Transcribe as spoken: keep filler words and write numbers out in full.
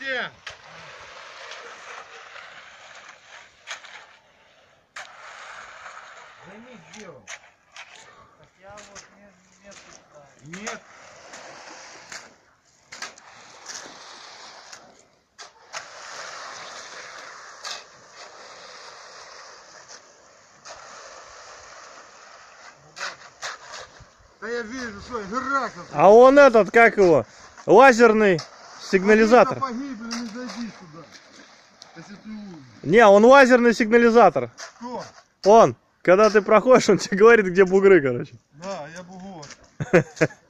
Где? Займись делом. Так я вот не, нет, да. Нет. Да я вижу, что Геракл. А он этот, как его, лазерный сигнализатор. Погибли, не зайди сюда. Если ты умный. Не, он лазерный сигнализатор. Кто? Он, когда ты проходишь, он тебе говорит, где бугры, короче. Да, я бугор.